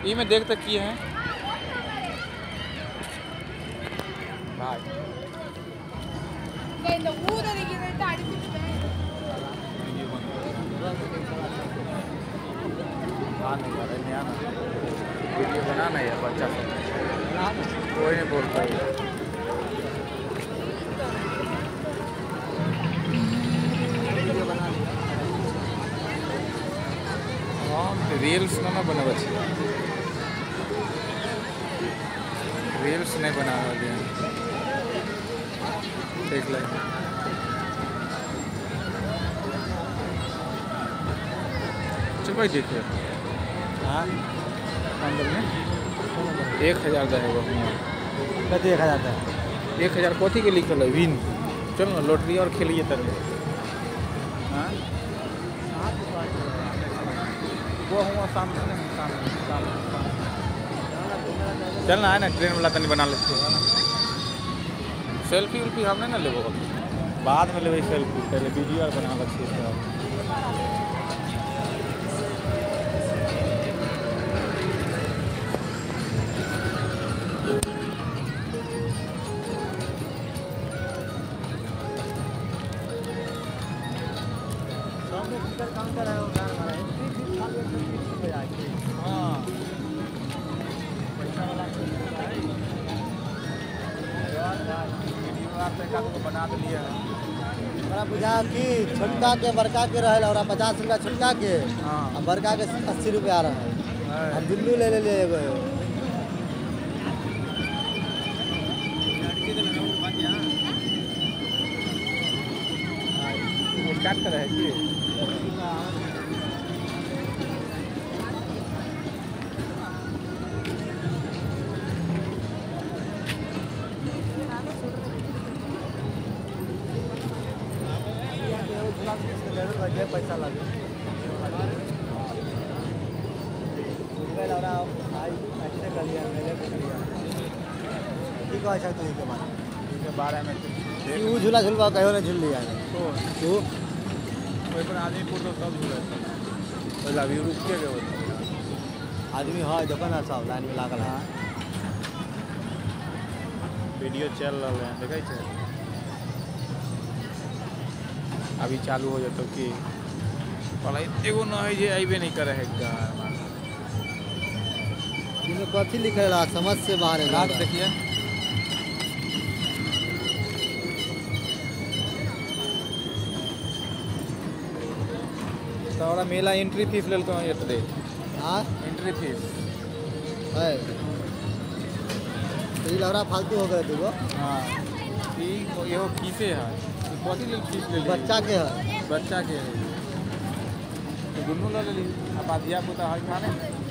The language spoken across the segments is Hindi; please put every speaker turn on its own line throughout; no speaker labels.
ये में देख तक किए हैं भाई। वीडियो बनाना है बच्चा सब कोई नहीं बोलता है। रील्स ना बना बच्चे, रील्स नहीं बना रहे हैं देख लें। चल भाई देखिए
हाँ
अंदर में 1000 देगा
कहते 1000 है
1000 कथी के लिखल है विन। चल ना लॉटरी और खेलिए तब। हाँ वो हुआ सामने चल ना है ना ट्रेन वाला तनी बना लेते है ना। सेल्फी उल्फी हमने ना लेबो बाद में लेबे सेल्फी, पहले वीडियो और बना लेते हैं।
काउंटर है
हाँ वीडियो आप बना दिए
बड़ा बुझा कि छोटका के बड़का के रहे और 50 रुपया छोटका के
हाँ
और बड़का के 80 रुपया रहे। हम दुल्लू ले ले एगो
स्टार्ट कर है कि
पैसा लगे
बारे में
झूला झूलवा कहो ना झूल लिया
तू पर आदमी पूरा सब झूला पहले अभी रुक के गए
आदमी हाँ देखो ना सब लाइन में लागल है।
वीडियो चल रहा है देखे छे अभी चालू हो जाता कि पढ़ाई एगो न है जे अबे नहीं करे है
इनमें कथी लिखे रहा समझ से बाहर है।
रात देखिए तो मेला एंट्री फीस ले तो ये
हाँ
एंट्री फीस
है तो ये लहरा फालतू हो गए तुमको।
हाँ ये फीसे है कथी ले फीस ले
बच्चा के है
बच्चा के है तो दोनों ले ली अब धिया पुता है खाने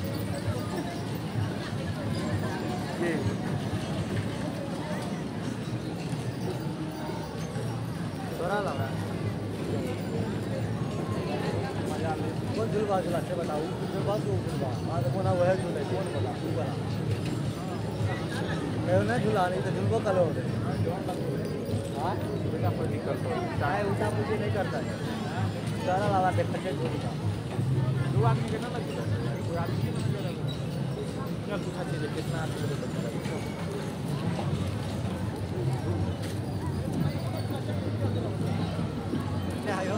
थोड़ा लग रहा कौन झुलवा झुला से बताओ झुलवा तो झुलवा हाँ तो कोना वह झूले कौन बोला तू बोला कहो ना झूला नहीं तो झुलवा कल हो गए। हाँ
बेटा कोई दिक्कत हो
चाहे उल्टा पूछे नहीं करता है सारा लावा देख के झूलता
2 आदमी के ना लगे कोई आदमी क्या पूछा चाहिए कितना आदमी को
क्या है हो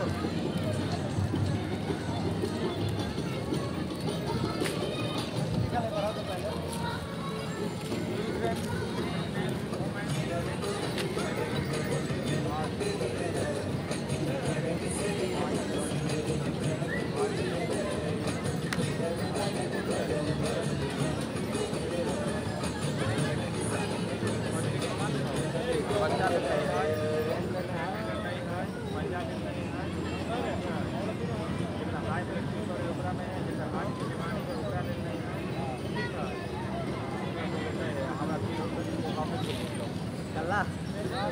चला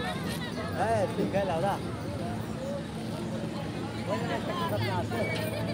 है ठीक है लाउडा